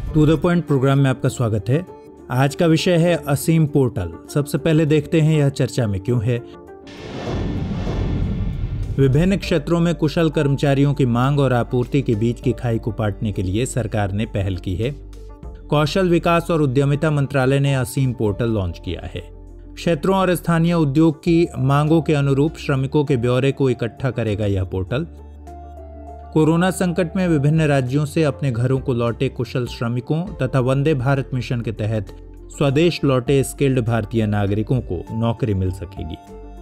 To the point programme में आपका स्वागत है। आज का विषय है असीम पोर्टल। सबसे पहले देखते हैं यह चर्चा में क्यों है। विभिन्न क्षेत्रों में कुशल कर्मचारियों की मांग और आपूर्ति के बीच की खाई को पाटने के लिए सरकार ने पहल की है। कौशल विकास और उद्यमिता मंत्रालय ने असीम पोर्टल लॉन्च किया है। क्षेत्रों और स्थानीय उद्योग की मांगों के अनुरूप श्रमिकों के ब्यौरे को इकट्ठा करेगा यह पोर्टल। कोरोना संकट में विभिन्न राज्यों से अपने घरों को लौटे कुशल श्रमिकों तथा वंदे भारत मिशन के तहत स्वदेश लौटे स्किल्ड भारतीय नागरिकों को नौकरी मिल सकेगी।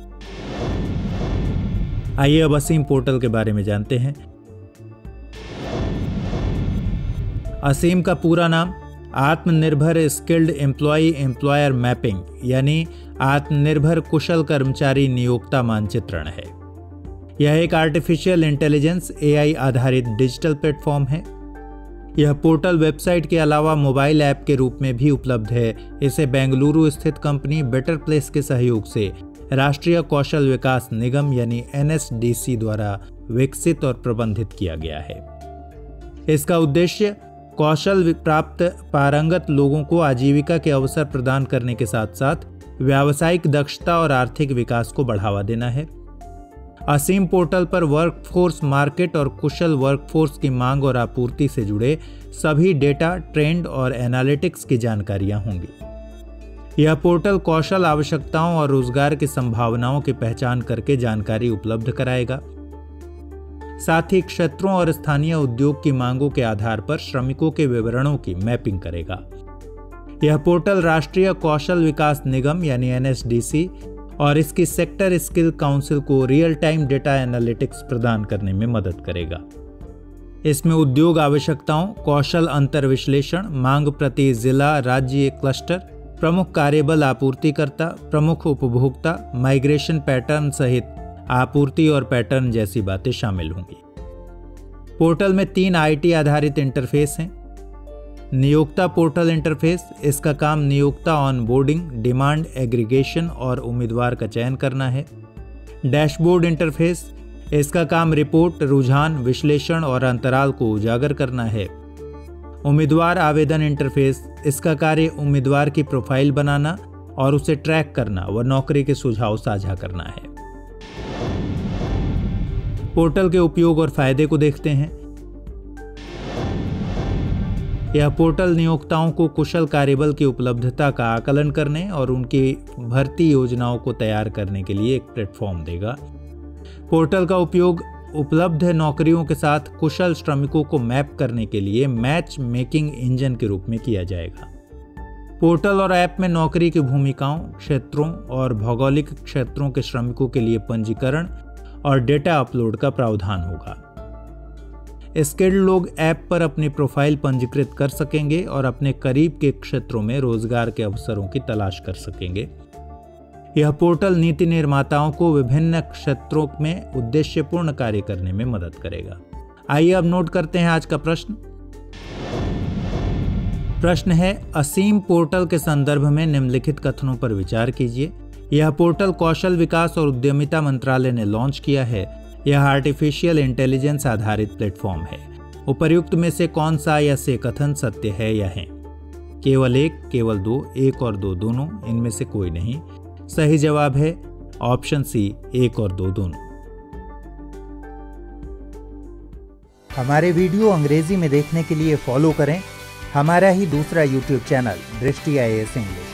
आइए अब असीम पोर्टल के बारे में जानते हैं। असीम का पूरा नाम आत्मनिर्भर स्किल्ड एम्प्लॉय एम्प्लॉयर मैपिंग यानी आत्मनिर्भर कुशल कर्मचारी नियोक्ता मानचित्रण है। यह एक आर्टिफिशियल इंटेलिजेंस AI आधारित डिजिटल प्लेटफॉर्म है। यह पोर्टल वेबसाइट के अलावा मोबाइल ऐप के रूप में भी उपलब्ध है। इसे बेंगलुरु स्थित कंपनी बेटर प्लेस के सहयोग से राष्ट्रीय कौशल विकास निगम यानी NSDC द्वारा विकसित और प्रबंधित किया गया है। इसका उद्देश्य कौशल प्राप्त पारंगत लोगों को आजीविका के अवसर प्रदान करने के साथ साथ व्यावसायिक दक्षता और आर्थिक विकास को बढ़ावा देना है। असीम पोर्टल पर वर्कफोर्स मार्केट और कुशल वर्कफोर्स की मांग और आपूर्ति से जुड़े सभी डेटा, ट्रेंड और एनालिटिक्स की जानकारियां होंगी। यह पोर्टल कौशल आवश्यकताओं और रोजगार की संभावनाओं की पहचान करके जानकारी उपलब्ध कराएगा। साथ ही क्षेत्रों और स्थानीय उद्योग की मांगों के आधार पर श्रमिकों के विवरणों की मैपिंग करेगा। यह पोर्टल राष्ट्रीय कौशल विकास निगम यानी NSDC और इसकी सेक्टर स्किल काउंसिल को रियल टाइम डेटा एनालिटिक्स प्रदान करने में मदद करेगा। इसमें उद्योग आवश्यकताओं, कौशल अंतर विश्लेषण, मांग प्रति जिला राज्य क्लस्टर, प्रमुख कार्यबल आपूर्तिकर्ता, प्रमुख उपभोक्ता, माइग्रेशन पैटर्न सहित आपूर्ति और पैटर्न जैसी बातें शामिल होंगी। पोर्टल में 3 IT आधारित इंटरफेस हैं। नियोक्ता पोर्टल इंटरफेस, इसका काम नियोक्ता ऑनबोर्डिंग, डिमांड एग्रीगेशन और उम्मीदवार का चयन करना है। डैशबोर्ड इंटरफेस, इसका काम रिपोर्ट, रुझान, विश्लेषण और अंतराल को उजागर करना है। उम्मीदवार आवेदन इंटरफेस, इसका कार्य उम्मीदवार की प्रोफाइल बनाना और उसे ट्रैक करना व नौकरी के सुझाव साझा करना है। पोर्टल के उपयोग और फायदे को देखते हैं। यह पोर्टल नियोक्ताओं को कुशल कार्यबल की उपलब्धता का आकलन करने और उनकी भर्ती योजनाओं को तैयार करने के लिए एक प्लेटफॉर्म देगा। पोर्टल का उपयोग उपलब्ध नौकरियों के साथ कुशल श्रमिकों को मैप करने के लिए मैच मेकिंग इंजन के रूप में किया जाएगा। पोर्टल और ऐप में नौकरी की भूमिकाओं, क्षेत्रों और भौगोलिक क्षेत्रों के श्रमिकों के लिए पंजीकरण और डेटा अपलोड का प्रावधान होगा। स्किल्ड लोग ऐप पर अपनी प्रोफाइल पंजीकृत कर सकेंगे और अपने करीब के क्षेत्रों में रोजगार के अवसरों की तलाश कर सकेंगे। यह पोर्टल नीति निर्माताओं को विभिन्न क्षेत्रों में उद्देश्यपूर्ण कार्य करने में मदद करेगा। आइए अब नोट करते हैं आज का प्रश्न। प्रश्न है, असीम पोर्टल के संदर्भ में निम्नलिखित कथनों पर विचार कीजिए। यह पोर्टल कौशल विकास और उद्यमिता मंत्रालय ने लॉन्च किया है। यह आर्टिफिशियल इंटेलिजेंस आधारित प्लेटफॉर्म है। उपर्युक्त में से कौन सा या से कथन सत्य है या है? केवल एक, केवल दो, एक और दो दोनों, इनमें से कोई नहीं। सही जवाब है ऑप्शन सी, एक और दो दोनों। हमारे वीडियो अंग्रेजी में देखने के लिए फॉलो करें हमारा ही दूसरा YouTube channel Drishti IAS English.